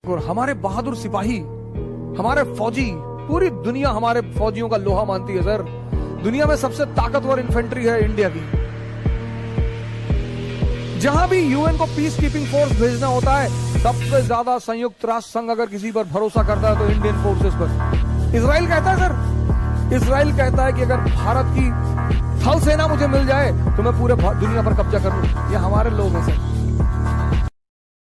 और हमारे बहादुर सिपाही, हमारे फौजी, पूरी दुनिया हमारे फौजियों का लोहा मानती है सर। दुनिया में सबसे ताकतवर इन्फेंट्री है इंडिया की। जहां भी यूएन को पीस कीपिंग फोर्स भेजना होता है, सबसे ज्यादा संयुक्त राष्ट्र संघ अगर किसी पर भरोसा करता है तो इंडियन फोर्सेस पर। इजराइल कहता है सर, इजराइल कहता है कि अगर भारत की थल सेना मुझे मिल जाए तो मैं पूरे दुनिया पर कब्जा कर लूं। ये हमारे लोग हैं सर।